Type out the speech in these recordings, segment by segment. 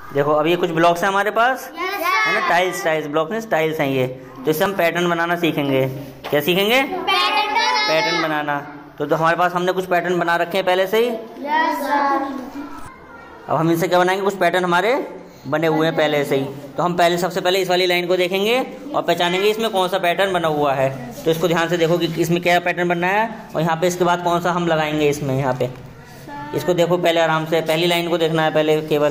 देखो अब ये कुछ ब्लॉक्स हैं हमारे पास, है ना, टाइल्स ब्लॉक में टाइल्स हैं ये। तो इससे हम पैटर्न बनाना सीखेंगे। क्या सीखेंगे? पैटर्न बनाना। तो हमारे पास हमने कुछ पैटर्न बना रखे हैं पहले से ही। अब हम इनसे क्या बनाएंगे? कुछ पैटर्न हमारे बने हुए हैं पहले से ही। तो हम सबसे पहले इस वाली लाइन को देखेंगे और पहचानेंगे इसमें कौन सा पैटर्न बना हुआ है। तो इसको ध्यान से देखो कि इसमें क्या पैटर्न बनना है और यहाँ पे इसके बाद कौन सा हम लगाएंगे इसमें। यहाँ पे इसको देखो पहले आराम से, पहली लाइन को देखना है पहले केवल।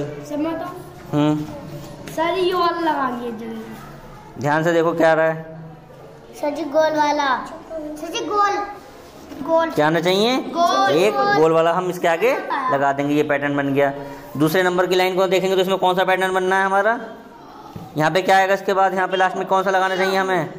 सर ये वाला लगाइए, ध्यान से देखो क्या आ रहा है। सर जी गोल वाला, सर जी गोल क्या आना चाहिए? एक गोल वाला हम इसके आगे लगा देंगे, ये पैटर्न बन गया। दूसरे नंबर की लाइन को देखेंगे तो इसमें कौन सा पैटर्न बनना है हमारा। यहाँ पे क्या आएगा इसके बाद? यहाँ पे लास्ट में कौन सा लगाना चाहिए हमें?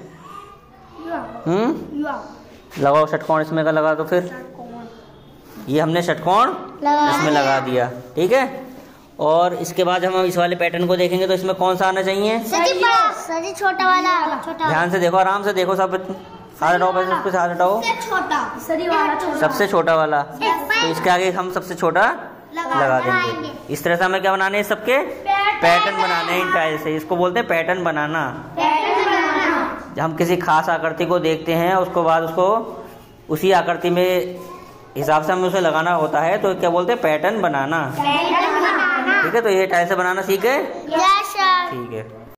लगाओ षटकोण इसमें का लगा दो। फिर ये हमने षटकोण इसमें लगा दिया, ठीक है। और इसके बाद हम इस वाले पैटर्न को देखेंगे तो इसमें कौन सा आना चाहिए? सर छोटा वाला, ध्यान से देखो, आराम से देखो, सब हाथ हटाओ, पैसे उसके हाथ हटाओ। सबसे छोटा वाला। तो इसके आगे हम सबसे छोटा लगा देंगे। इस तरह से हमें क्या बनाने हैं? सबके पैटर्न बनाने हैं इन टाइल से। इसको बोलते हैं पैटर्न बनाना। जब हम किसी खास आकृति को देखते हैं उसको बाद उसको उसी आकृति में हिसाब से हमें उसे लगाना होता है, तो क्या बोलते हैं? पैटर्न बनाना। ठीक है, तो ये टाइल से बनाना सीखे? ठीक है।